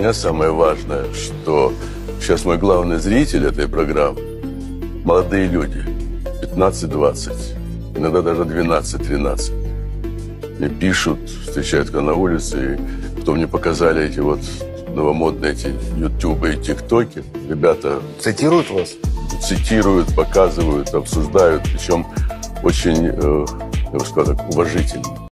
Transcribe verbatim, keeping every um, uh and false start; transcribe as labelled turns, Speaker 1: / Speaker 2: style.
Speaker 1: меня самое важное, что сейчас мой главный зритель этой программы – молодые люди, пятнадцать-двадцать, иногда даже двенадцать-тринадцать. Мне пишут, встречают когда на улице, и потом мне показали эти вот новомодные эти ютубы и тиктоки. Ребята
Speaker 2: Цитируют вас?
Speaker 1: цитируют, показывают, обсуждают, причем очень, э, я бы сказал так, уважительно.